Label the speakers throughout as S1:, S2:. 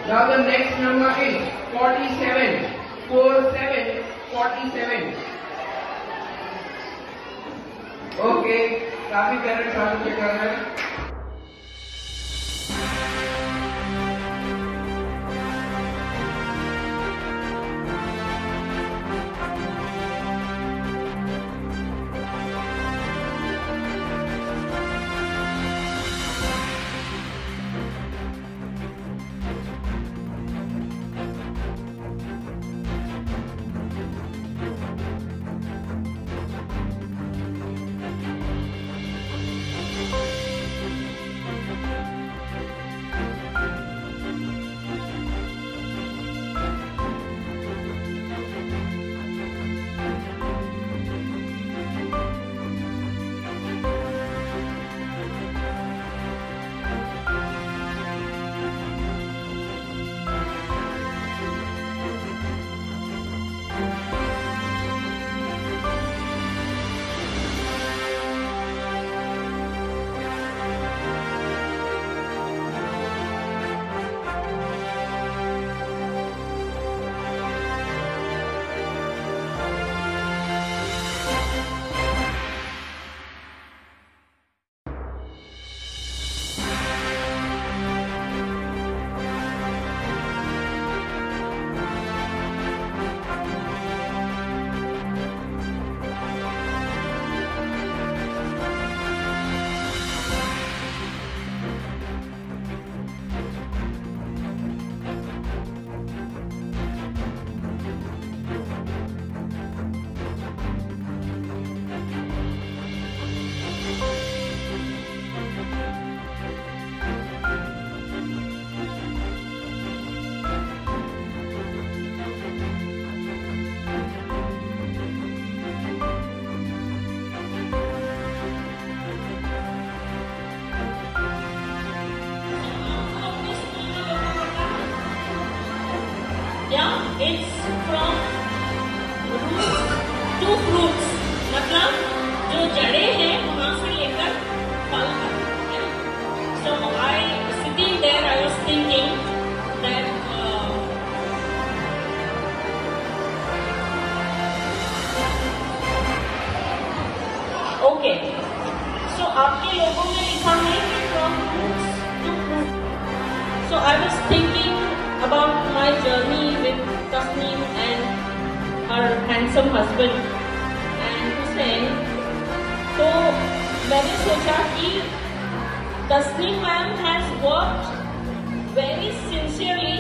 S1: Now the next number is 47. 47. Okay, काफी प्यारे चालू से कर रहे हैं.
S2: Yeah, it's from roots to fruits. मतलब जो जड़े हैं वहाँ से लेकर फल तक. So sitting there, I was thinking that okay. So आपके लोगों में लिखा है कि from roots to fruits. So I was thinking about my journey with Tasneem and her handsome husband and Hussein. So मैंने सोचा कि Tasneem ma'am has worked very sincerely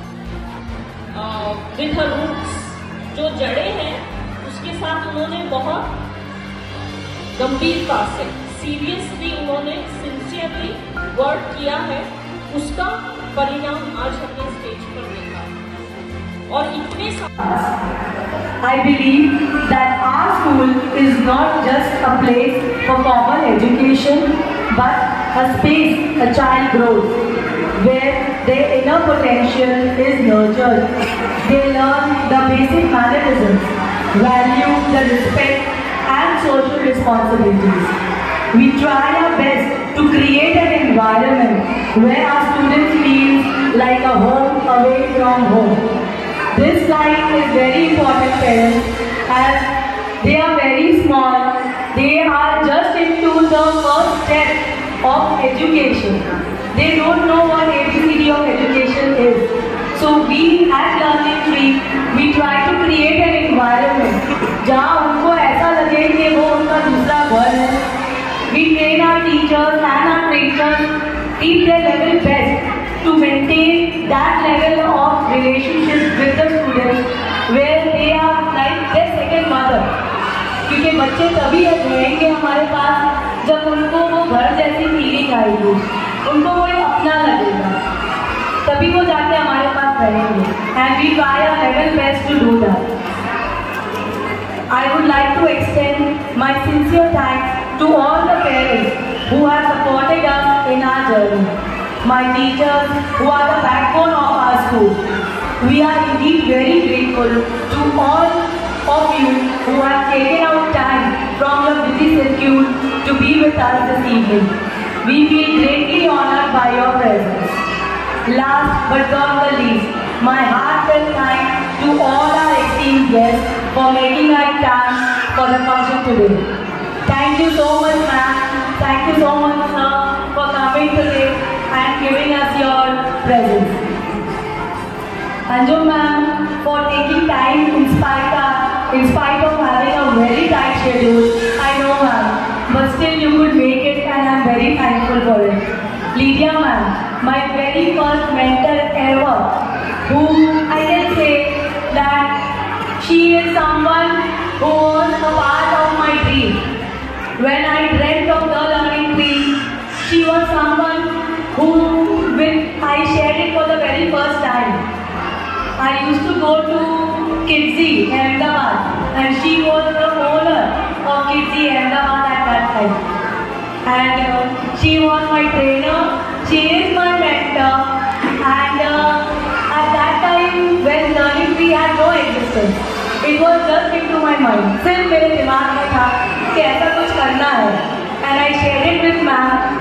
S2: with her roots. जो जड़े हैं उसके साथ उन्होंने बहुत गंभीरता से सीरियसली उन्होंने सिंसियरली वर्क किया है. उसका परिणाम आज हमने स्टेज पर देखा. और इतने
S3: I believe that our school is not just a place for formal education, but a space a child grows, where their inner potential is nurtured. They learn the basic mannerisms, value the respect and social responsibilities. We try our best to create an environment where our students feel like a home away from home. This line is very important, parents, as they are very small. They are just into the first step of education. They don't know what ABCD of education is. So we at Learning Tree, we try to create an environment जहाँ उनको ऐसा लगे कि वो उनका दूसरा घर है. We train our teachers and our trainers keep their level best to maintain that level of relationship with the students where they are like their second mother. क्योंकि बच्चे तभी रहेंगे हमारे पास जब उनको वो घर जैसी फीलिंग आएगी, उनको वो अपना लगेगा, तभी वो जाके हमारे पास रहेंगे. And we try our level best to do that. I would like to extend my sincere thanks to all the parents who have supported us in our journey. My teachers who are the backbone of our school. We are indeed very grateful to all of you who have taken out time from your busy schedule to be with us this evening. We feel greatly honored by your presence. Last but not the least, my heartfelt thanks to all our esteemed guests for making our time for the function today. Thank you so much, ma'am. Thank you so much, sir, for coming today and giving us your presence. Anjum ma'am, for taking time in spite of having a very tight schedule. I know ma'am, but still you could make it and I'm very thankful for it. Lydia ma'am, my very first mentor ever, who I can say that she is someone who was a part of my dream. When I dreamt of the learning tree, she was someone who I shared it for the very first time. I used to go to Kidsy, Ahmedabad, and she was the owner of Kidsy, Ahmedabad at that time. And she was my trainer, she is my mentor, and at that time when learning tree had no existence, it was just into my mind. सिर्फ मेरे दिमाग में था कि ऐसा कुछ करना है, and I shared it with ma'am,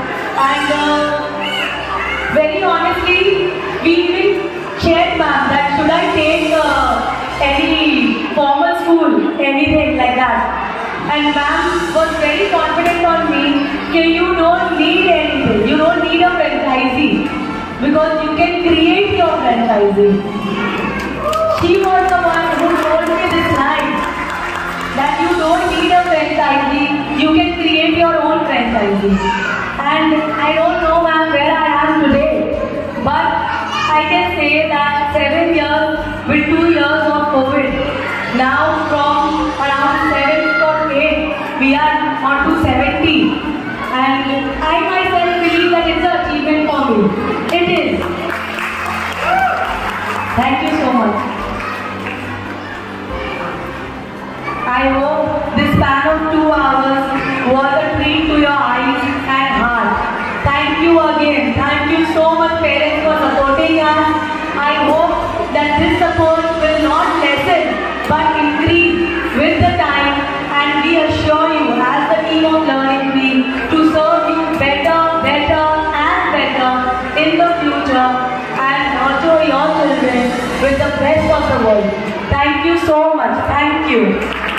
S3: and very honestly, we even shared ma'am that should I take any formal school, anything like that. And ma'am was very confident on me that you don't need anything, you don't need a franchisee because you can create your franchisee. She was the one who told me this line that you don't need a franchisee, you can create your own franchisee. And I don't know ma'am where I am today, but I can say that 7 years with 2 years of COVID, now from around 7 or 8, we are on to 70. And I myself believe that it's an achievement for me. It is. Thank you so much. I hope this span of 2 hours was a treat to your eyes and heart. Thank you again. Thank you so much parents for supporting us. I hope that this support will not lessen but increase with the time, and we assure you as the team of Learning Tree to serve you better and better in the future and nurture your children with the best of the world. Thank you so much. Thank you.